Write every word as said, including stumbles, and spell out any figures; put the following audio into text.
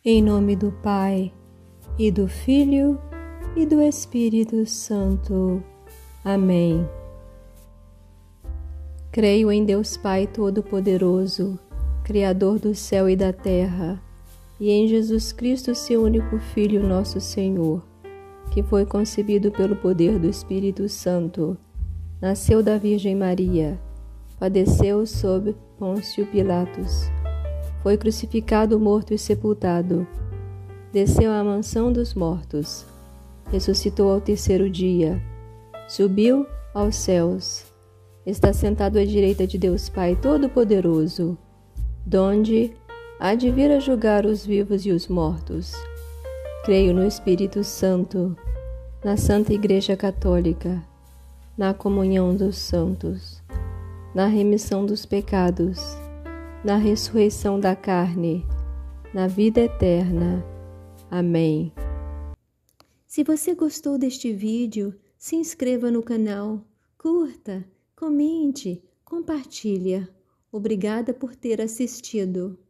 Em nome do Pai, e do Filho, e do Espírito Santo. Amém. Creio em Deus Pai Todo-Poderoso, Criador do céu e da terra, e em Jesus Cristo, seu único Filho, nosso Senhor, que foi concebido pelo poder do Espírito Santo, nasceu da Virgem Maria, padeceu sob Pôncio Pilatos, foi crucificado, morto e sepultado, desceu à mansão dos mortos, ressuscitou ao terceiro dia, subiu aos céus, está sentado à direita de Deus Pai Todo-Poderoso, donde há de vir a julgar os vivos e os mortos. Creio no Espírito Santo, na Santa Igreja Católica, na comunhão dos santos, na remissão dos pecados, na ressurreição da carne, na vida eterna. Amém. Se você gostou deste vídeo, se inscreva no canal, curta, comente, compartilha. Obrigada por ter assistido.